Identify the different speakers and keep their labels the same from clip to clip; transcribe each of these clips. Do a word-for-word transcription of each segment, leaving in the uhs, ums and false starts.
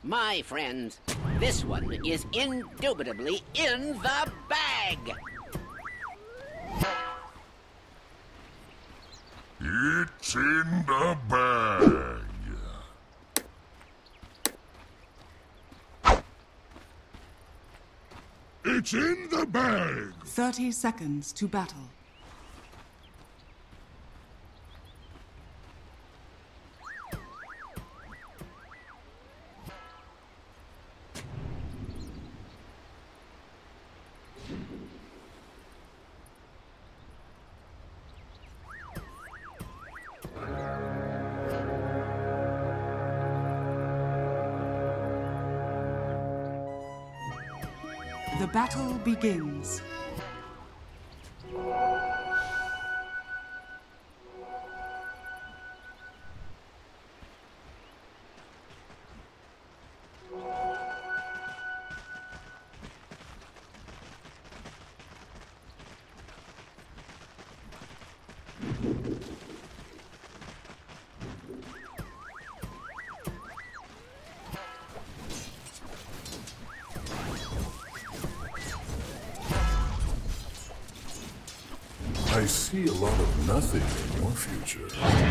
Speaker 1: My friends, this one is indubitably in the bag.
Speaker 2: It's in the bag. It's in the bag.
Speaker 3: Thirty seconds to battle. The battle begins.
Speaker 2: I see a lot of nothing in your future.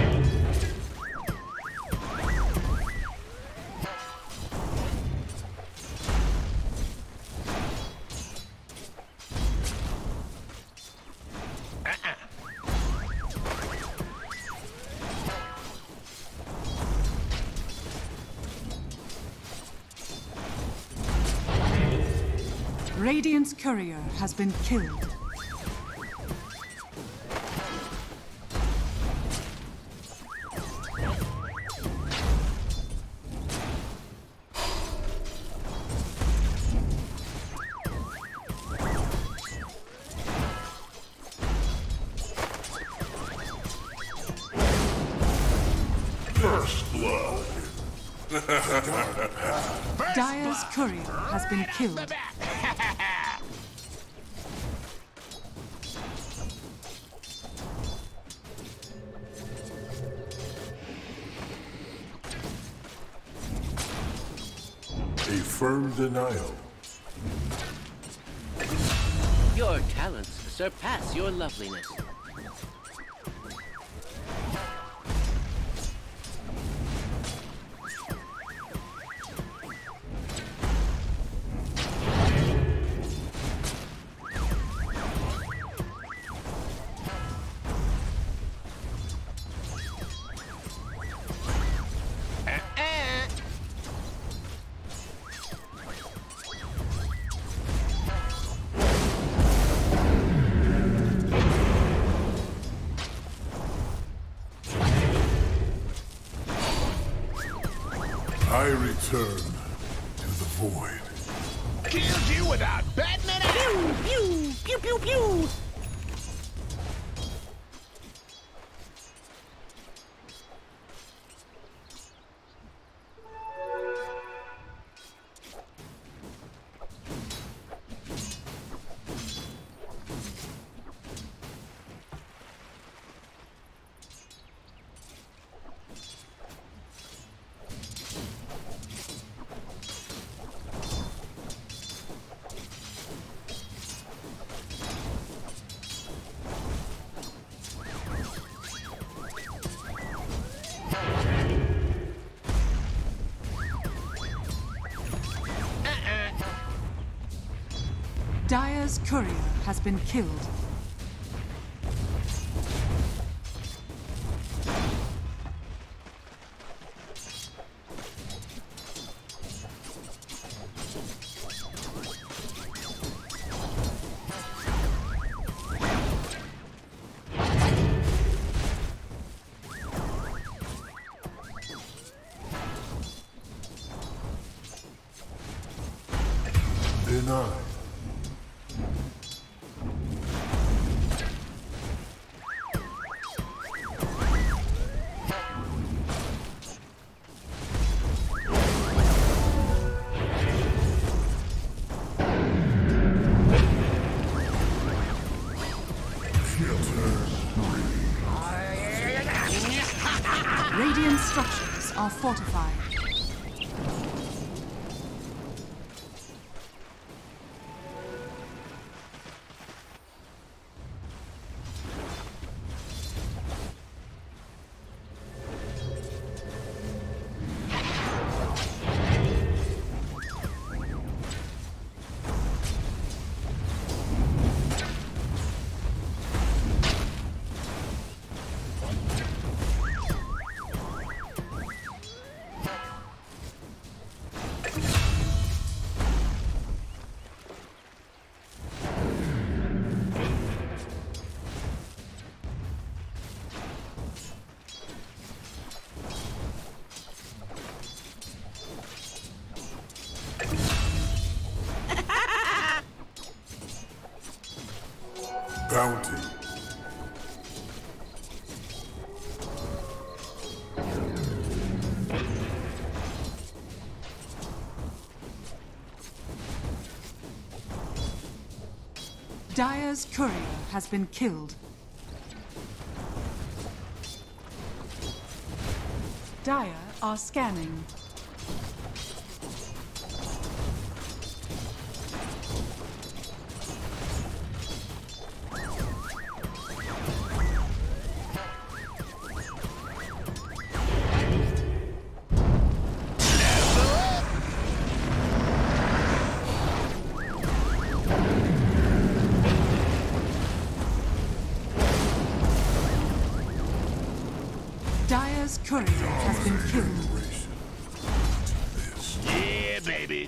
Speaker 3: Radiant's courier has been killed.
Speaker 2: First blood.
Speaker 3: Dire's courier has been killed.
Speaker 2: A firm denial.
Speaker 1: Your talents surpass your loveliness.
Speaker 2: I return to the void.
Speaker 4: Killed you without batting an eye.
Speaker 1: Pew, pew, pew, pew, pew.
Speaker 3: Dire's courier has been killed.
Speaker 2: Denied.
Speaker 3: Radiant structures are fortified.
Speaker 2: bounty.
Speaker 3: Dire's courier has been killed. Dire are scanning. Dire's courier has been killed.
Speaker 4: Yeah, baby.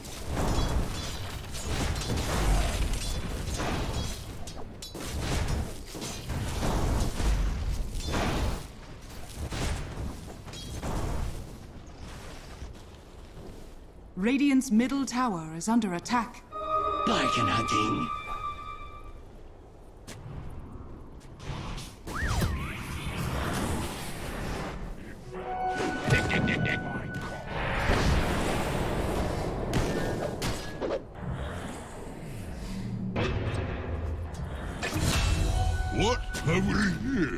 Speaker 3: Radiant's middle tower is under attack.
Speaker 1: Bargain hunting.
Speaker 2: What have we here?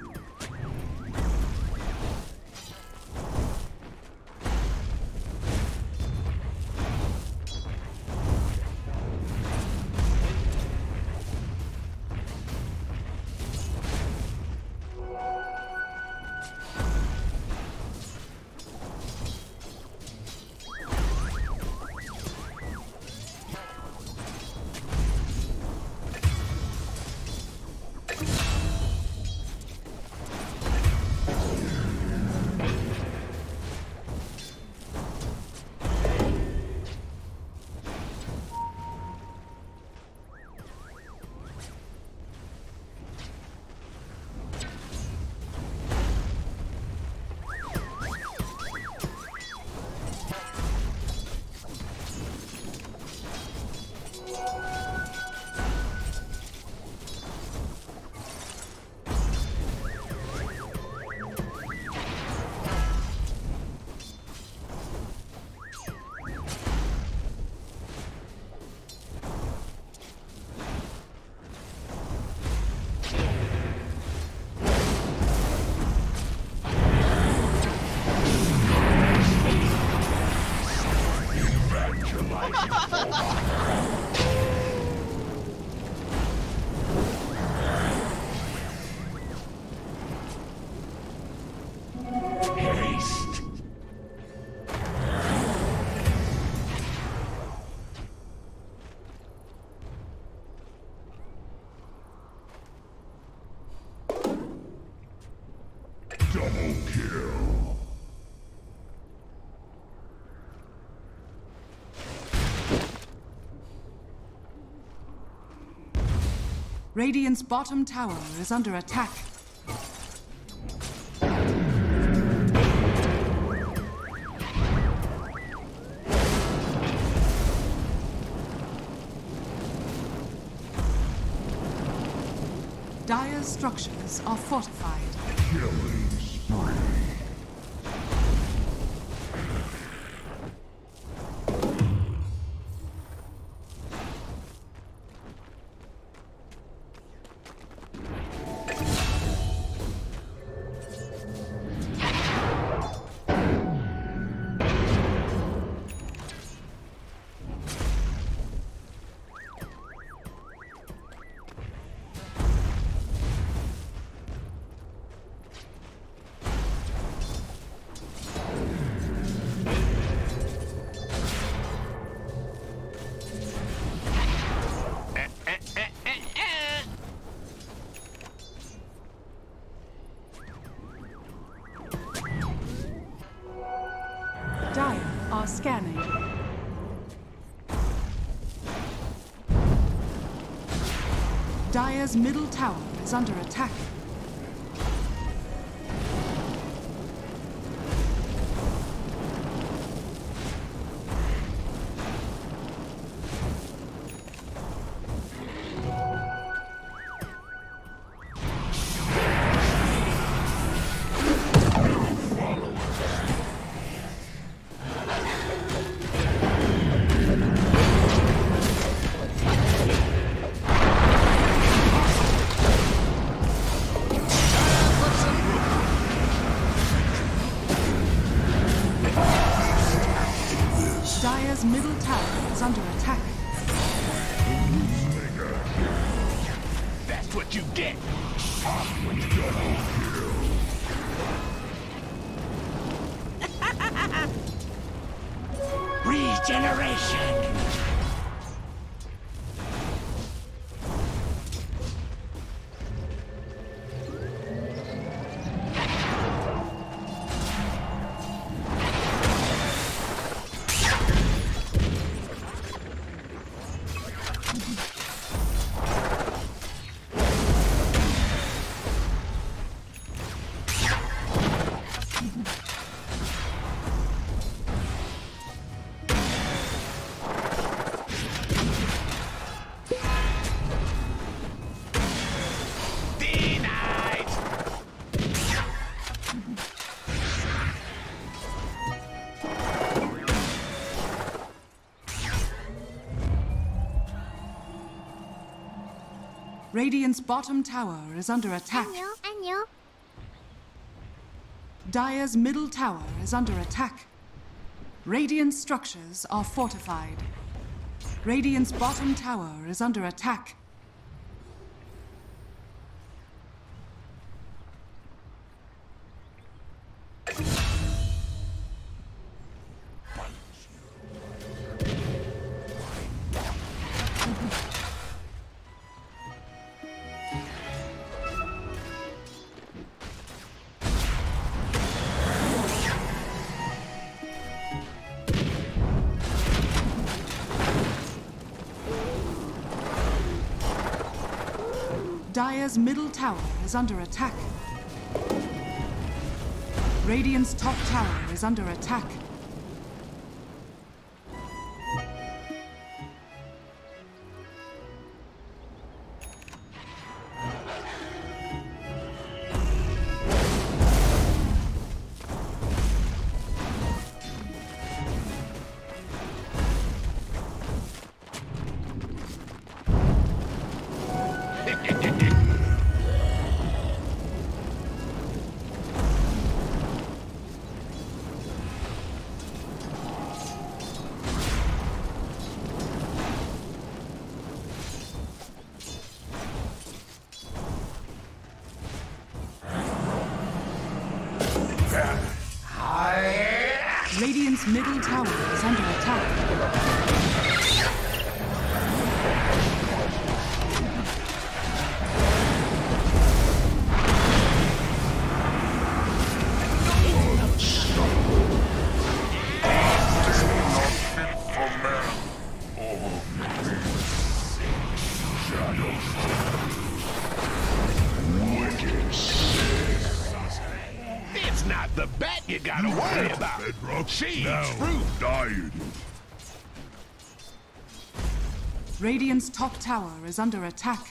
Speaker 2: Double kill.
Speaker 3: Radiant's bottom tower is under attack. Dire's structures are fortified.
Speaker 2: Killing spree.
Speaker 3: Dire are scanning. Dire's middle tower is under attack. Dire's middle tower is under attack.
Speaker 4: That's what you get.
Speaker 1: Regeneration!
Speaker 3: Radiant's bottom tower is under attack.
Speaker 5: 안녕, 안녕.
Speaker 3: Dire's middle tower is under attack. Radiant structures are fortified. Radiant's bottom tower is under attack. Dire's middle tower is under attack. Radiant's top tower is under attack. Radiant's middle tower is under attack.
Speaker 4: It's not the bat you gotta worry about. She's fruit.
Speaker 2: Died.
Speaker 3: Radiant's top tower is under attack.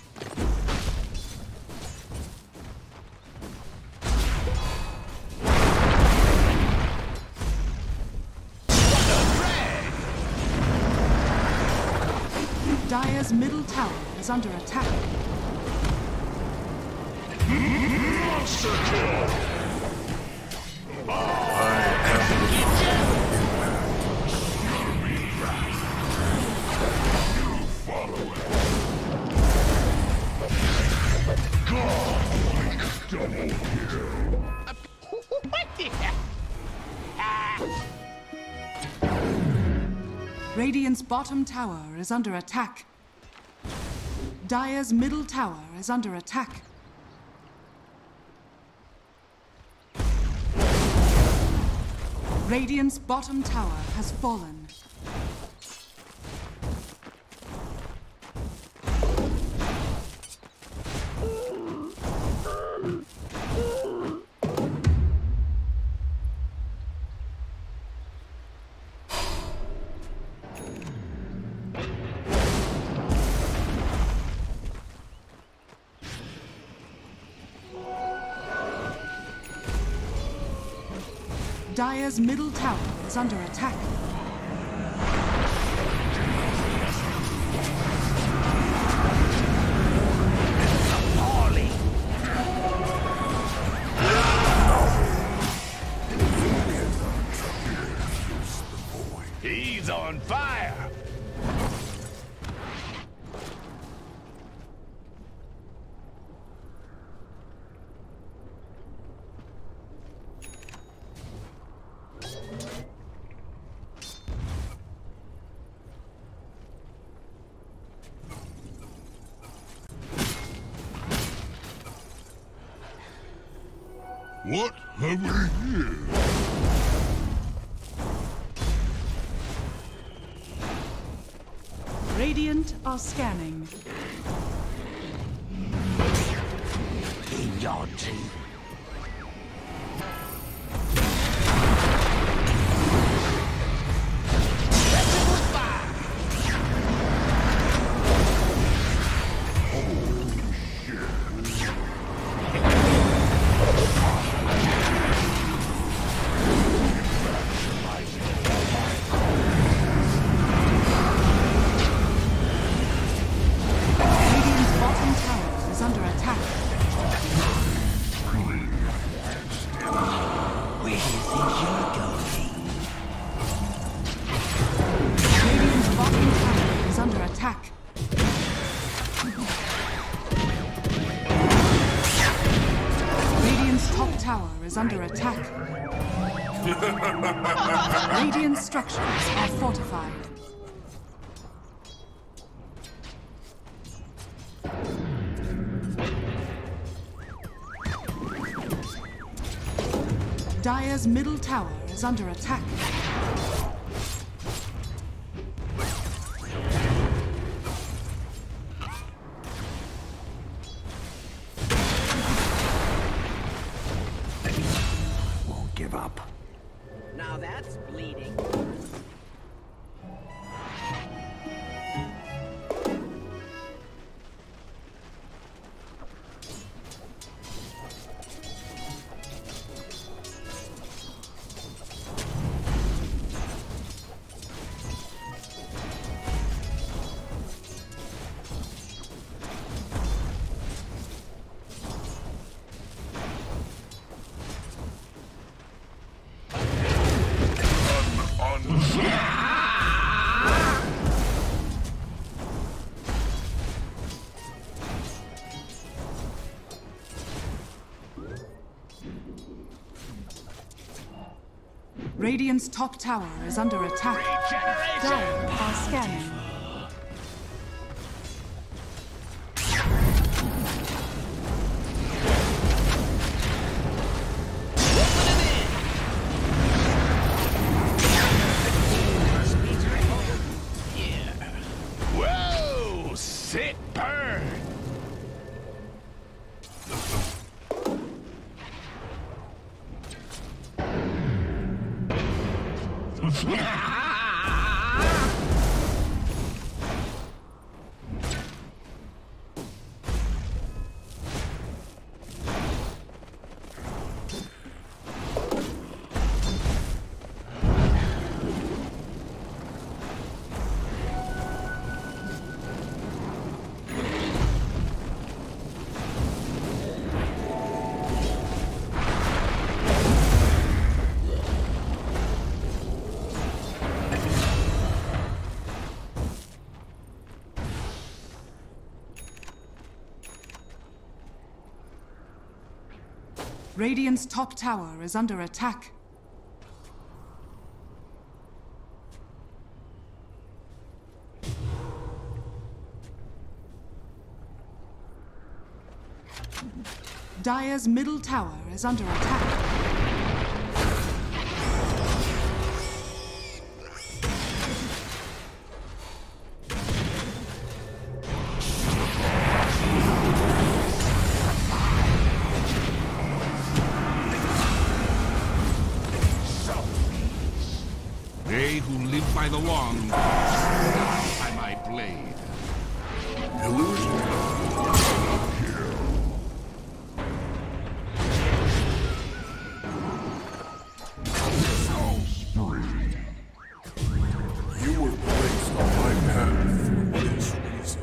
Speaker 3: Dire's middle tower is under attack.
Speaker 4: Monster kill.
Speaker 3: Radiant's bottom tower is under attack. Dire's middle tower is under attack. Radiant's bottom tower has fallen. Dire's middle tower is under attack.
Speaker 4: He's on fire!
Speaker 2: What have we here?
Speaker 3: Radiant are scanning.
Speaker 1: In your teeth.
Speaker 3: Is under attack. Radiant structures are fortified. Dire's middle tower is under attack.
Speaker 1: Give up. Now that's bleeding.
Speaker 3: Radiant's top tower is under attack. Dire are scanning.
Speaker 4: Whoa! Sick burn!
Speaker 3: Radiant's top tower is under attack. Dire's middle tower is under attack.
Speaker 5: They who live by the wand die by my blade.
Speaker 2: Illusion. You were placed on my path for this reason.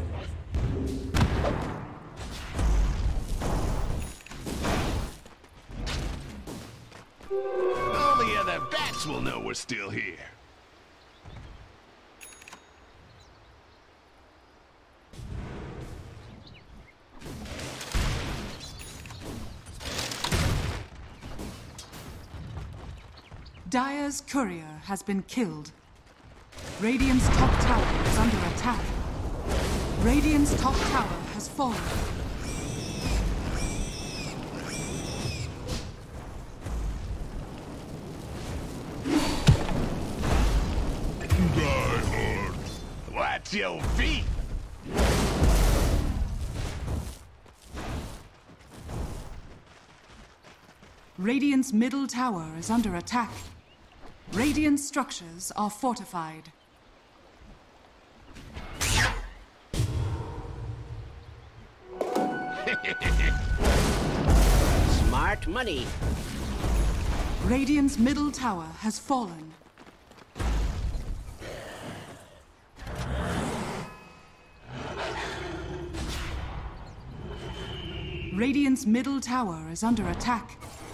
Speaker 4: All the other bats will know we're still here.
Speaker 3: Dire's courier has been killed. Radiant's top tower is under attack. Radiant's top tower has fallen.
Speaker 4: Die hard. Watch your feet.
Speaker 3: Radiant's middle tower is under attack. Radiant structures are fortified.
Speaker 1: Smart money.
Speaker 3: Radiant's middle tower has fallen. Radiant's middle tower is under attack.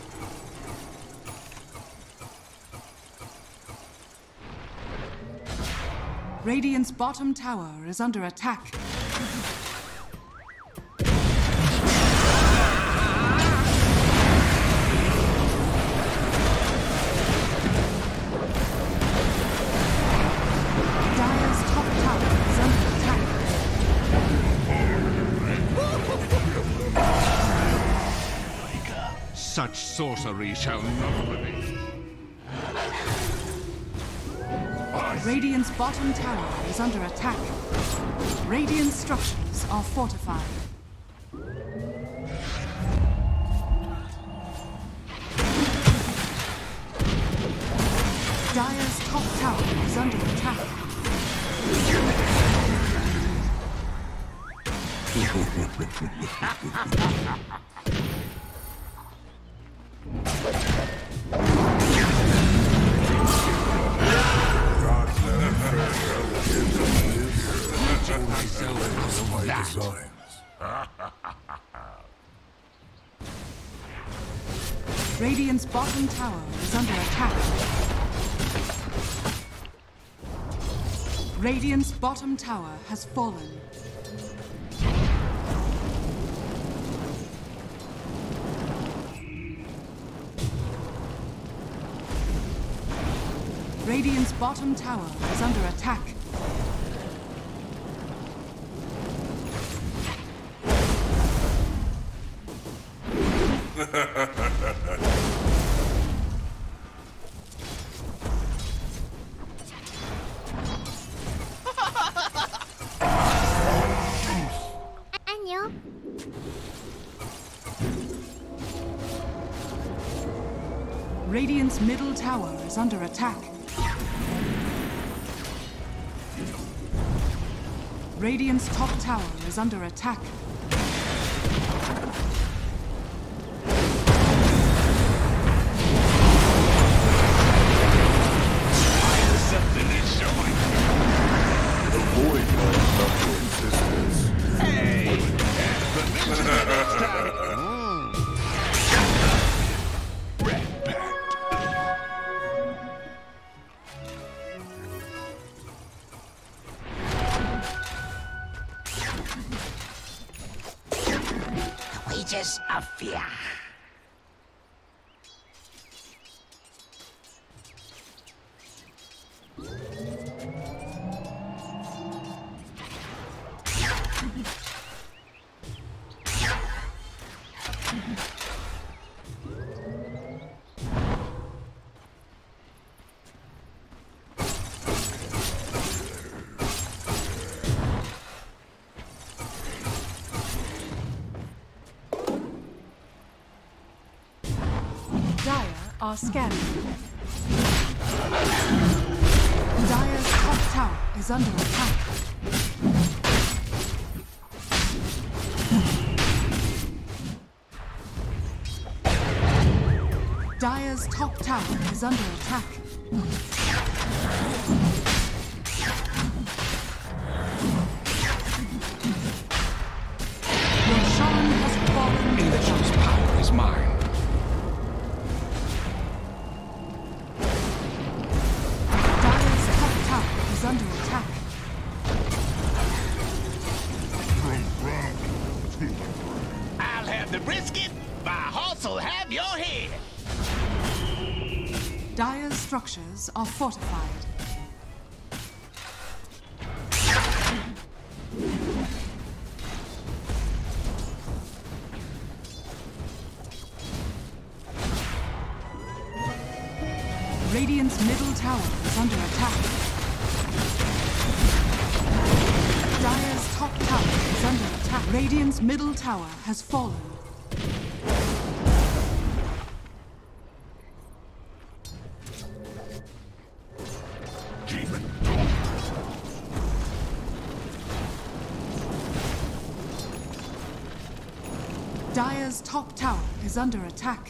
Speaker 3: Radiant's bottom tower is under attack. Dire's top tower is under attack.
Speaker 5: Such sorcery shall not prevail.
Speaker 3: Radiant's bottom tower is under attack. Radiant structures are fortified. Dire's top tower is under attack. Radiant's bottom tower is under attack. Radiant's bottom tower has fallen. Radiant's bottom tower is under attack.
Speaker 6: 안녕.
Speaker 3: Radiant's middle tower is under attack. Radiant's top tower is under attack.
Speaker 4: Something is showing.
Speaker 2: The void knows of your existence.
Speaker 4: Hey! But this is the next time. Red Pact.
Speaker 1: The wages of fear.
Speaker 3: Dire are scanning. Dire's top tower is under attack. Dire's top tower is under attack. Roshan has fallen to the
Speaker 5: Ancient's power is mine.
Speaker 3: Dire's top tower is under attack.
Speaker 4: I'll have the brisket, my horse will have your head.
Speaker 3: Dire's structures are fortified. Radiant's middle tower is under attack. Dire's top tower is under attack. Radiant's middle tower has fallen. Dire's top tower is under attack.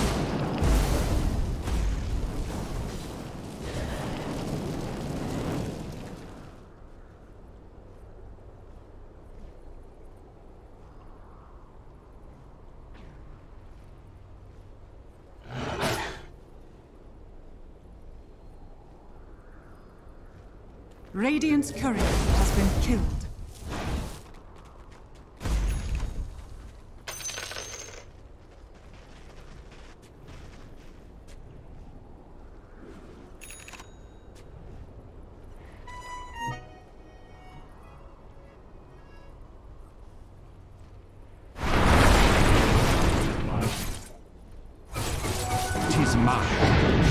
Speaker 3: Radiant's courier has been killed.
Speaker 5: It is mine.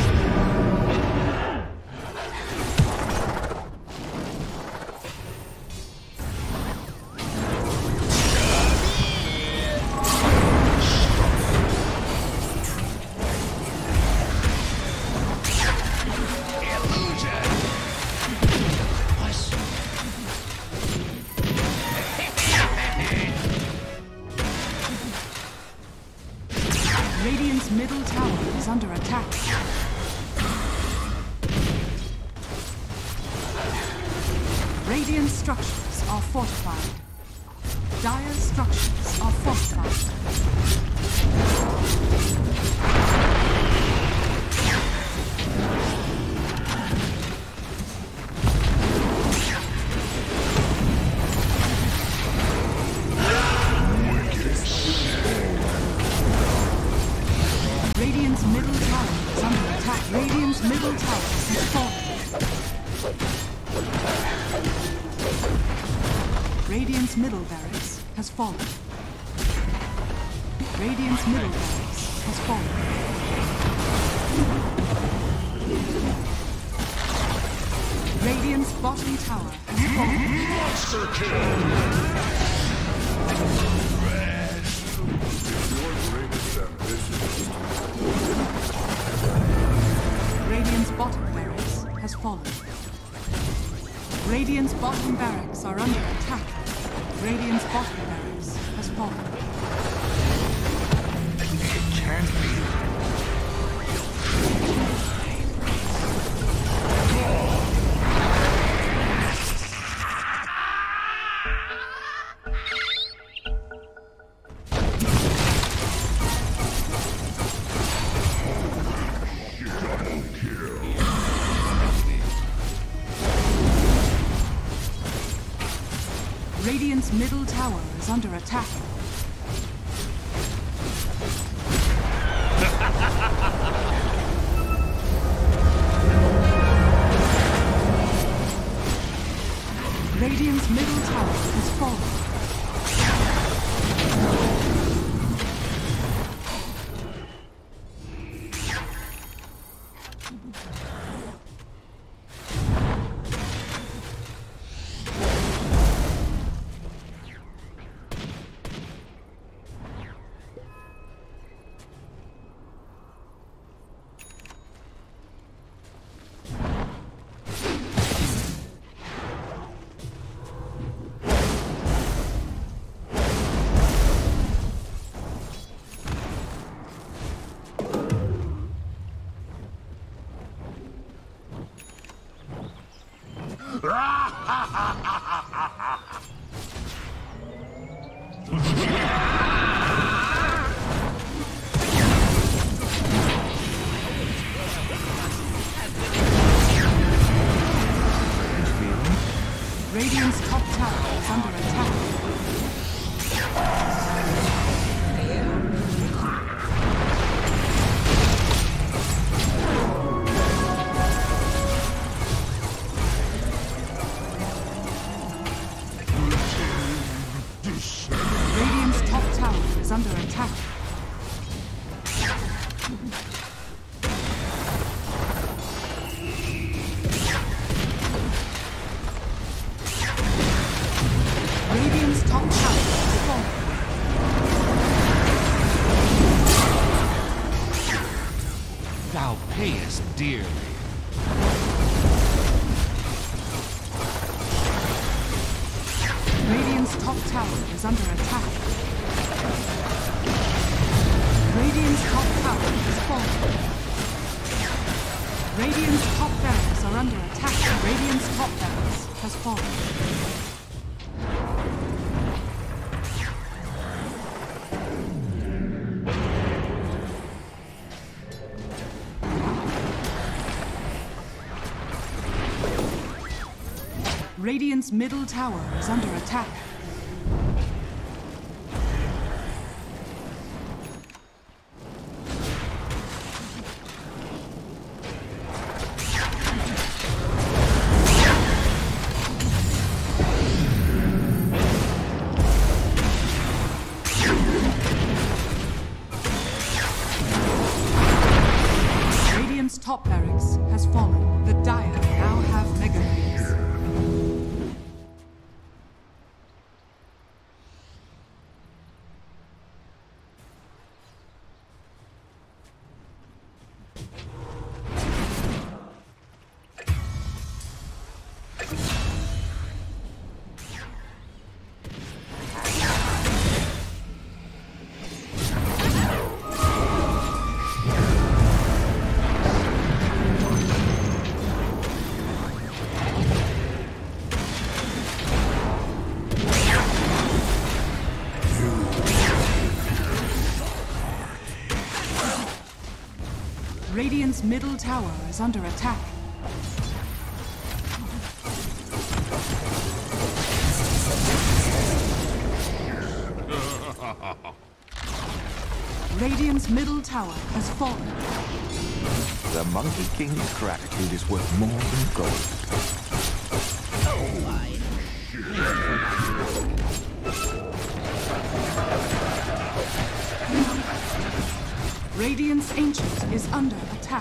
Speaker 3: Radiant's middle tower is under attack. Radiant structures are fortified. Dire's structures are fortified. Radiant's middle tower is under attack. Radiant's middle tower has fallen. Radiant's middle barracks has fallen. Radiant's middle barracks has fallen. Radiant's bottom tower has fallen.
Speaker 4: Monster kill!
Speaker 3: Radiant's bottom barracks has fallen. Radiant's bottom barracks are under attack. Radiant's bottom barracks has fallen.
Speaker 5: It can't be.
Speaker 3: Radiant's middle tower is under attack. Radiant's middle tower has fallen. Radiant's top tower is under attack. attack. Radiant's top tower is falling.
Speaker 5: Thou payest dearly.
Speaker 3: Radiant's top tower is under attack. Radiant's top tower is falling. Radiant's top barracks are under attack. Radiant's top barracks has fallen. Radiant's middle tower is under attack. Radiant's top barracks has fallen. The Dire now have mega waves. Radiant's middle tower is under attack. Radiant's middle tower has fallen.
Speaker 7: The Monkey King's gratitude is worth more than gold.
Speaker 1: Oh my.
Speaker 3: Radiant's Ancient is under attack.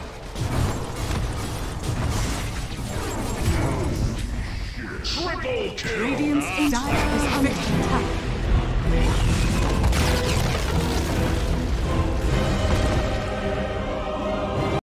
Speaker 4: Triple kill!
Speaker 3: Radiant's Ancient is under attack.